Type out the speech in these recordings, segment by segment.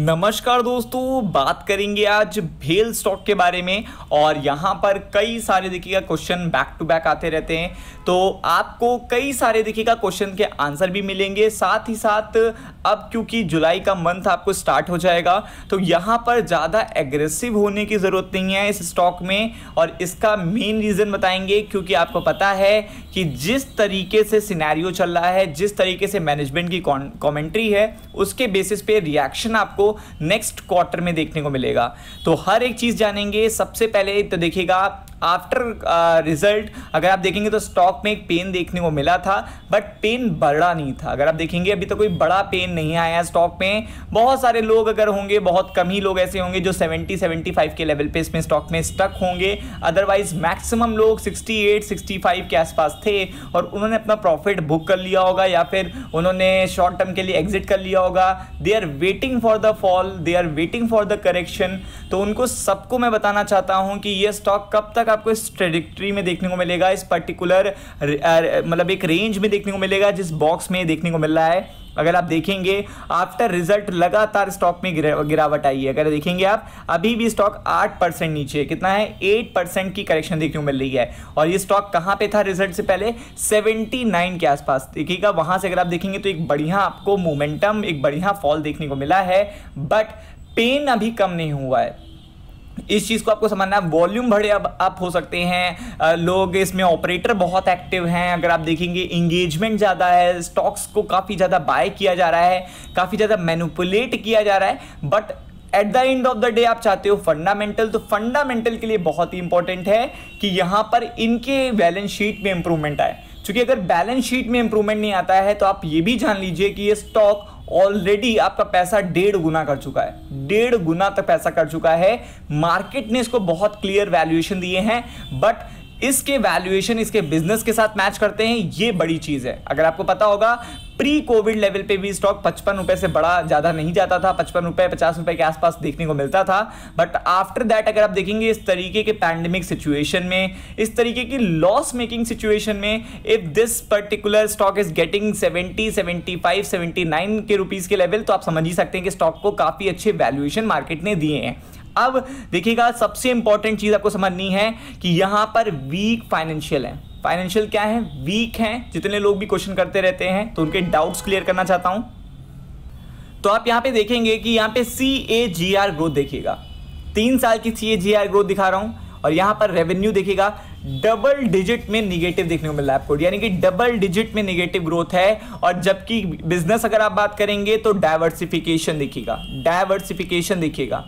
नमस्कार दोस्तों, बात करेंगे आज भेल स्टॉक के बारे में। और यहाँ पर कई सारे देखिएगा क्वेश्चन बैक टू बैक आते रहते हैं, तो आपको कई सारे देखिएगा क्वेश्चन के आंसर भी मिलेंगे। साथ ही साथ अब क्योंकि जुलाई का मंथ आपको स्टार्ट हो जाएगा, तो यहाँ पर ज़्यादा एग्रेसिव होने की ज़रूरत नहीं है इस स्टॉक में। और इसका मेन रीज़न बताएंगे, क्योंकि आपको पता है कि जिस तरीके से सिनेरियो चल रहा है, जिस तरीके से मैनेजमेंट की कमेंट्री है, उसके बेसिस पे रिएक्शन आपको नेक्स्ट क्वार्टर में देखने को मिलेगा। तो हर एक चीज जानेंगे। सबसे पहले तो देखिएगा आफ्टर रिजल्ट अगर आप देखेंगे तो स्टॉक में एक पेन देखने को मिला था, बट पेन बड़ा नहीं था। अगर आप देखेंगे अभी तो कोई बड़ा पेन नहीं आया स्टॉक में। बहुत सारे लोग अगर होंगे, बहुत कम ही लोग ऐसे होंगे जो 70-75 के लेवल पे इसमें स्टॉक में स्टक होंगे। अदरवाइज मैक्सिमम लोग 68-65 के आसपास थे और उन्होंने अपना प्रॉफिट बुक कर लिया होगा या फिर उन्होंने शॉर्ट टर्म के लिए एग्जिट कर लिया होगा। They are waiting for the fall, they are waiting for the correction. तो उनको सबको मैं बताना चाहता हूं कि ये स्टॉक कब तक आपको इस ट्रेजेक्टरी में देखने को मिलेगा, इस पर्टिकुलर मतलब एक रेंज में देखने को मिलेगा जिस बॉक्स में देखने को मिल रहा है। अगर आप देखेंगे आफ्टर रिजल्ट लगातार स्टॉक में गिरावट आई है। अगर देखेंगे आप अभी भी स्टॉक 8% नीचे है। कितना है? 8% की करेक्शन देखने को मिल रही है। और ये स्टॉक कहां पे था रिजल्ट से पहले? 79 के आसपास। देखिएगा वहां से अगर आप देखेंगे तो एक बढ़िया आपको मोमेंटम, एक बढ़िया फॉल देखने को मिला है, बट पेन अभी कम नहीं हुआ है। इस चीज़ को आपको समझना है। वॉल्यूम बड़े अब अप हो सकते हैं, लोग इसमें ऑपरेटर बहुत एक्टिव हैं। अगर आप देखेंगे इंगेजमेंट ज़्यादा है, स्टॉक्स को काफ़ी ज़्यादा बाय किया जा रहा है, काफ़ी ज़्यादा मैनिपुलेट किया जा रहा है। But at the end of the day आप चाहते हो फंडामेंटल, तो फंडामेंटल के लिए बहुत ही इंपॉर्टेंट है कि यहाँ पर इनके बैलेंस शीट में इंप्रूवमेंट आए। क्योंकि अगर बैलेंस शीट में इंप्रूवमेंट नहीं आता है तो आप ये भी जान लीजिए कि ये स्टॉक ऑलरेडी आपका पैसा 1.5 गुना कर चुका है। 1.5 गुना तक पैसा कर चुका है। मार्केट ने इसको बहुत क्लियर वैल्यूएशन दिए हैं, बट इसके वैल्यूएशन इसके बिजनेस के साथ मैच करते हैं, ये बड़ी चीज है। अगर आपको पता होगा प्री कोविड लेवल पे भी स्टॉक 55 रुपए से बड़ा ज्यादा नहीं जाता था, 55 रुपए 50 रुपए के आसपास देखने को मिलता था। बट आफ्टर दैट अगर आप देखेंगे इस तरीके के पैंडेमिक सिचुएशन में, इस तरीके की लॉस मेकिंग सिचुएशन में, if this particular stock is getting 70, 75, 79 के रुपीज के लेवल, तो आप समझ ही सकते हैं कि स्टॉक को काफी अच्छे वैल्यूएशन मार्केट ने दिए हैं। अब देखिएगा सबसे इंपॉर्टेंट चीज आपको समझनी है कि यहां पर वीक फाइनेंशियल है। फाइनेंशियल क्या है? वीक हैं। जितने लोग भी क्वेश्चन करते रहते हैं तो उनके डाउट्स क्लियर करना चाहता हूं। तो आप यहां पे देखेंगे कि यहां पे CAGR ग्रोथ देखिएगा, 3 साल की CAGR ग्रोथ दिखा रहा हूं। और यहां पर रेवेन्यू देखिएगा डबल डिजिट में निगेटिव देखने को मिल रहा है आपको, यानी कि डबल डिजिट में निगेटिव ग्रोथ है। और जबकि बिजनेस अगर आप बात करेंगे तो डाइवर्सिफिकेशन देखिएगा, डाइवर्सिफिकेशन देखिएगा।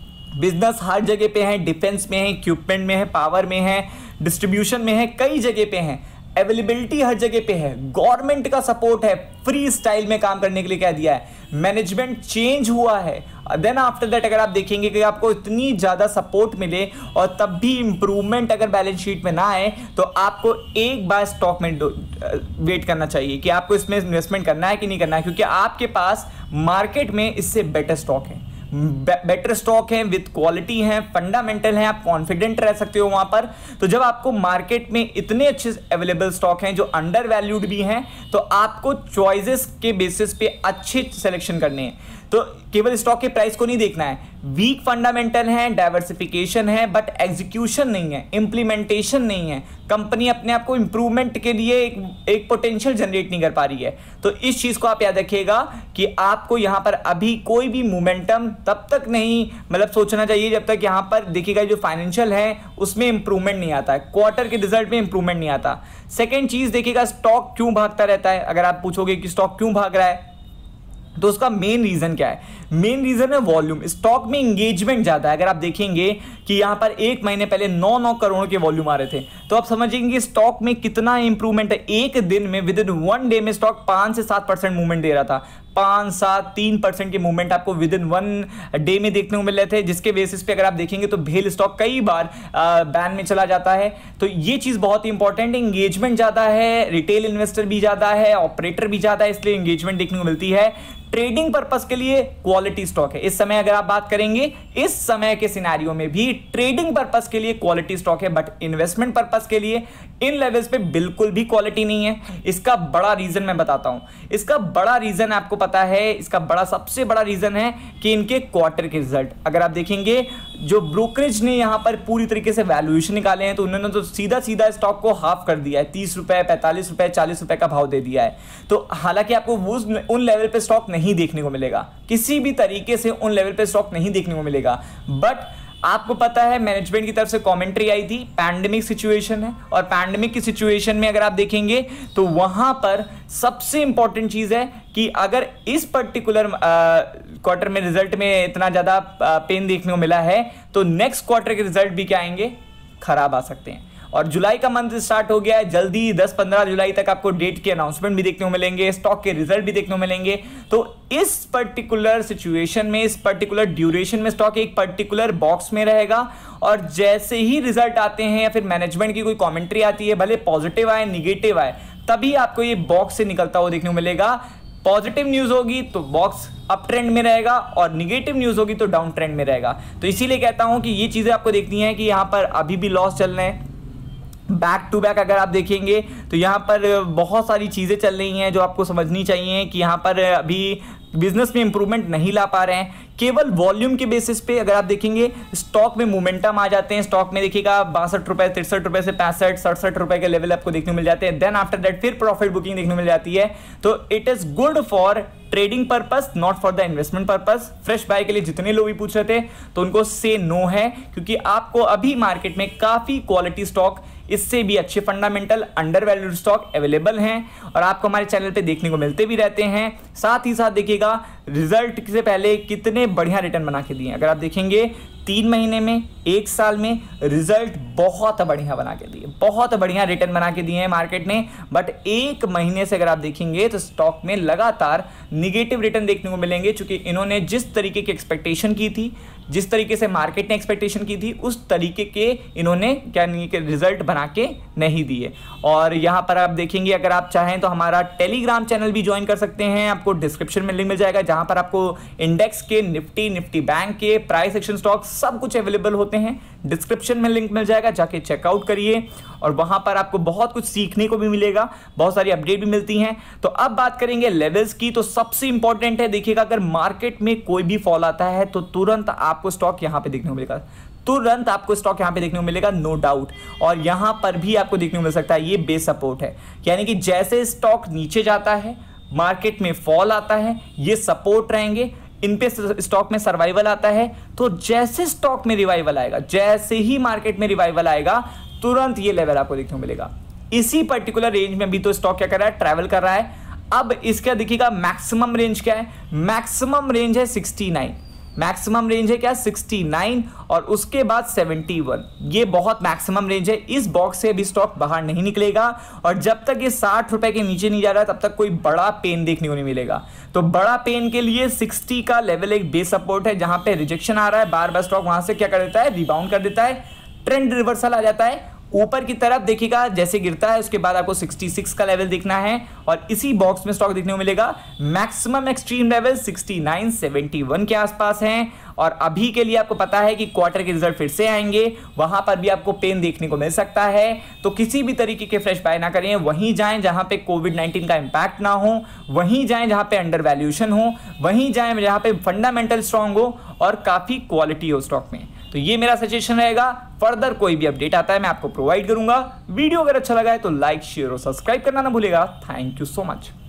बिजनेस हर जगह पे है, डिफेंस में है, इक्विपमेंट में है, पावर में है, डिस्ट्रीब्यूशन में है, कई जगह पे है। अवेलेबिलिटी हर जगह पे है, गवर्नमेंट का सपोर्ट है, फ्री स्टाइल में काम करने के लिए कह दिया है, मैनेजमेंट चेंज हुआ है। देन आफ्टर दैट अगर आप देखेंगे कि आपको इतनी ज्यादा सपोर्ट मिले और तब भी इंप्रूवमेंट अगर बैलेंस शीट में ना आए, तो आपको एक बार स्टॉक में वेट करना चाहिए कि आपको इसमें इन्वेस्टमेंट करना है कि नहीं करना है, क्योंकि आपके पास मार्केट में इससे बेटर स्टॉक है, बेटर स्टॉक है, विद क्वालिटी है, फंडामेंटल है, आप कॉन्फिडेंट रह सकते हो वहां पर। तो जब आपको मार्केट में इतने अच्छे अवेलेबल स्टॉक हैं जो अंडर वैल्यूड भी हैं, तो आपको चॉइसेस के बेसिस पे अच्छे सिलेक्शन करने हैं। तो केवल स्टॉक के प्राइस को नहीं देखना है। वीक फंडामेंटल है, डाइवर्सिफिकेशन है, बट एग्जीक्यूशन नहीं है, इंप्लीमेंटेशन नहीं है। कंपनी अपने आप को इंप्रूवमेंट के लिए एक पोटेंशियल जनरेट नहीं कर पा रही है। तो इस चीज को आप याद रखिएगा कि आपको यहां पर अभी कोई भी मोमेंटम तब तक नहीं मतलब सोचना चाहिए जब तक यहां पर देखिएगा जो फाइनेंशियल है उसमें इंप्रूवमेंट नहीं आता है, क्वार्टर के रिजल्ट में इंप्रूवमेंट नहीं आता। सेकेंड चीज देखिएगा स्टॉक क्यों भागता रहता है। अगर आप पूछोगे कि स्टॉक क्यों भाग रहा है, तो उसका मेन रीजन क्या है? मेन रीजन है वॉल्यूम। स्टॉक में एंगेजमेंट ज्यादा है। अगर आप देखेंगे कि यहां पर 1 महीने पहले 9 करोड़ के वॉल्यूम आ रहे थे, तो आप समझेंगे स्टॉक में कितना इंप्रूवमेंट है। एक दिन में विद इन 1 डे में स्टॉक 5 से 7% मूवमेंट दे रहा था। 5, 7, 3% के मूवमेंट आपको विद इन 1 डे में देखने को मिल रहे थे, जिसके बेसिस पे अगर आप देखेंगे तो भेल स्टॉक कई बार बैन में चला जाता है। तो ये चीज बहुत ही इंपॉर्टेंट है। एंगेजमेंट ज्यादा है, रिटेल इन्वेस्टर भी ज्यादा है, ऑपरेटर भी ज्यादा है, इसलिए एंगेजमेंट देखने को मिलती है। ट्रेडिंग पर्पस के लिए क्वालिटी स्टॉक है। इस समय अगर आप बात करेंगे, इस समय के सिनेरियो में भी ट्रेडिंग पर्पस के लिए क्वालिटी स्टॉक है, बट इन्वेस्टमेंट पर्पस पर्पस के लिए इन लेवल्स पे बिल्कुल भी क्वालिटी नहीं है। इसका बड़ा रीजन मैं बताता हूं। इसका बड़ा रीजन आपको पता है, इसका सबसे बड़ा रीजन है कि इनके क्वार्टर के रिजल्ट अगर आप देखेंगे, जो ब्रोकरेज ने यहां पर पूरी तरीके से वैल्यूएशन निकाले हैं, तो उन्होंने तो सीधा सीधा स्टॉक को हाफ कर दिया है, 30 रुपए, 45 रुपए, 40 रुपए का भाव दे दिया है। तो हालांकि आपको उन लेवल पे स्टॉक नहीं देखने को मिलेगा, किसी भी तरीके से उन लेवल पे स्टॉक नहीं देखने को मिलेगा। बट आपको पता है मैनेजमेंट की तरफ से कमेंट्री आई थी, पैंडेमिक सिचुएशन है, और पैंडेमिक की सिचुएशन में अगर आप देखेंगे तो वहां पर सबसे इंपॉर्टेंट चीज है कि अगर इस पर्टिकुलर क्वार्टर में रिजल्ट में इतना ज्यादा पेन देखने को मिला है, तो नेक्स्ट क्वार्टर के रिजल्ट भी क्या आएंगे, खराब आ सकते हैं। और जुलाई का मंथ स्टार्ट हो गया है, जल्दी 10-15 जुलाई तक आपको डेट के अनाउंसमेंट भी देखने को मिलेंगे, स्टॉक के रिजल्ट भी देखने को मिलेंगे। तो इस पर्टिकुलर सिचुएशन में, इस पर्टिकुलर ड्यूरेशन में स्टॉक एक पर्टिकुलर बॉक्स में रहेगा, और जैसे ही रिजल्ट आते हैं या फिर मैनेजमेंट की कोई कमेंट्री आती है, भले पॉजिटिव आए निगेटिव आए, तभी आपको ये बॉक्स से निकलता हुआ देखने को मिलेगा। पॉजिटिव न्यूज होगी तो बॉक्स अप ट्रेंड में रहेगा, और निगेटिव न्यूज होगी तो डाउन ट्रेंड में रहेगा। तो इसीलिए कहता हूं कि ये चीजें आपको देखनी है कि यहां पर अभी भी लॉस चल रहे हैं। बैक टू बैक अगर आप देखेंगे तो यहाँ पर बहुत सारी चीज़ें चल रही हैं जो आपको समझनी चाहिए कि यहाँ पर अभी बिजनेस में इंप्रूवमेंट नहीं ला पा रहे हैं। केवल वॉल्यूम के बेसिस पे अगर आप देखेंगे स्टॉक में मोमेंटम आ जाते हैं, स्टॉक में देखिएगा 62 रुपए, 63 रुपए से 65-67 रुपए के लेवल आपको देखने को मिल जाते हैं। देन आफ्टर दैट फिर प्रॉफिट बुकिंग देखने को मिल जाती है। तो it is good for trading purpose, not for the investment purpose. Fresh buy के लिए जितने लोग भी पूछ रहे थे तो उनको से नो है, क्योंकि आपको अभी मार्केट में काफी क्वालिटी स्टॉक, इससे भी अच्छे fundamental undervalued stock available हैं और आपको हमारे चैनल पे देखने को मिलते भी रहते हैं। साथ ही साथ देखिएगा रिजल्ट से पहले कितने बढ़िया रिटर्न बना के दिए। अगर आप देखेंगे 3 महीने में, 1 साल में रिजल्ट बहुत बढ़िया बना के दिए, बहुत बढ़िया रिटर्न बना के दिए हैं मार्केट ने। बट 1 महीने से अगर आप देखेंगे तो स्टॉक में लगातार निगेटिव रिटर्न देखने को मिलेंगे, क्योंकि इन्होंने जिस तरीके की एक्सपेक्टेशन की थी, जिस तरीके से मार्केट ने एक्सपेक्टेशन की थी, उस तरीके के इन्होंने क्या नहीं के रिजल्ट बना के नहीं दिए। और यहाँ पर आप देखेंगे, अगर आप चाहें तो हमारा टेलीग्राम चैनल भी ज्वाइन कर सकते हैं, आपको डिस्क्रिप्शन में लिंक मिल जाएगा, जहां पर आपको इंडेक्स के, निफ्टी बैंक के, प्राइस एक्शन स्टॉक सब कुछ अवेलेबल होते हैं। डिस्क्रिप्शन में लिंक मिल जाएगा, जाके चेकआउट करिए और वहां पर आपको बहुत कुछ सीखने को भी मिलेगा, बहुत सारी अपडेट भी मिलती हैं। तो अब बात करेंगे लेवल्स की। तो सबसे इंपॉर्टेंट है, देखिएगा अगर मार्केट में कोई भी फॉल आता है तो तुरंत आपको स्टॉक यहां पे देखने को मिलेगा, तुरंत आपको स्टॉक यहां पे देखने को मिलेगा, नो डाउट। और यहां पर भी आपको देखने को मिल सकता है ये बेस सपोर्ट है, यानी कि जैसे स्टॉक नीचे जाता है, मार्केट में फॉल आता है, ये सपोर्ट रहेंगे, इन पे स्टॉक में सर्वाइवल आता है। तो जैसे स्टॉक में रिवाइवल आएगा, जैसे ही मार्केट में रिवाइवल आएगा, तुरंत ये लेवल आपको देखने को मिलेगा। इसी पर्टिकुलर रेंज में भी तो स्टॉक क्या कर रहा है, ट्रैवल कर रहा है। अब इसका देखिएगा मैक्सिमम रेंज क्या है, मैक्सिमम रेंज है 69, मैक्सिमम रेंज है क्या 69, और उसके बाद 71, ये बहुत मैक्सिमम रेंज है। इस बॉक्स से भी स्टॉक बाहर नहीं निकलेगा, और जब तक ये 60 रुपए के नीचे नहीं जा रहा तब तक कोई बड़ा पेन देखने को नहीं मिलेगा। तो बड़ा पेन के लिए 60 का लेवल एक बेस सपोर्ट है, जहां पे रिजेक्शन आ रहा है, बार बार स्टॉक वहां से क्या कर देता है, रिबाउंड कर देता है, ट्रेंड रिवर्सल आ जाता है ऊपर की तरफ। देखिएगा जैसे गिरता है उसके बाद आपको 66 का लेवल देखना है, और इसी बॉक्स में स्टॉक देखने को मिलेगा। मैक्सिमम एक्सट्रीम लेवल 69, 71 के आसपास हैं। और अभी के लिए आपको पता है कि क्वार्टर के रिजल्ट फिर से आएंगे, वहां पर भी आपको पेन देखने को मिल सकता है। तो किसी भी तरीके के फ्रेश बाय ना करें, वहीं जाएं जहां पे कोविड-19 का इंपैक्ट ना हो, वहीं जाएं जहां पे अंडर वैल्यूएशन हो, वहीं जाएं जहां पे फंडामेंटल स्ट्रांग हो और काफी क्वालिटी हो स्टॉक में। तो ये मेरा सजेशन रहेगा। फर्दर कोई भी अपडेट आता है मैं आपको प्रोवाइड करूंगा। वीडियो अगर अच्छा लगा है तो लाइक, शेयर और सब्सक्राइब करना ना भूलेगा। Thank you so much.